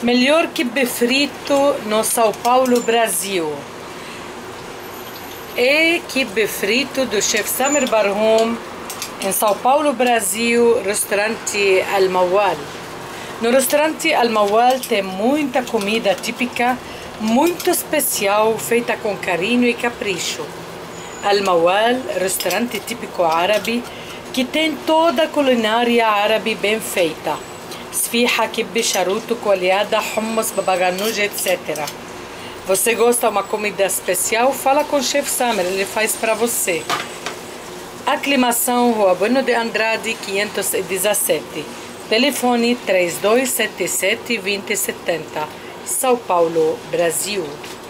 Melhor quibe frito no São Paulo, Brasil. É quibe frito do chefe Samer Barhoum em São Paulo, Brasil, restaurante Al-Mawal. No restaurante Al-Mawal tem muita comida típica, muito especial, feita com carinho e capricho. Al-Mawal, restaurante típico árabe, que tem toda a culinária árabe bem feita. Sfiha, quibe, charuto, coalhada, hummus, babaganuja, etc. Você gosta de uma comida especial? Fala com o chefe Samer, ele faz para você. Aclimação, Rua Bueno de Andrade, 517. Telefone 3277-2070. São Paulo, Brasil.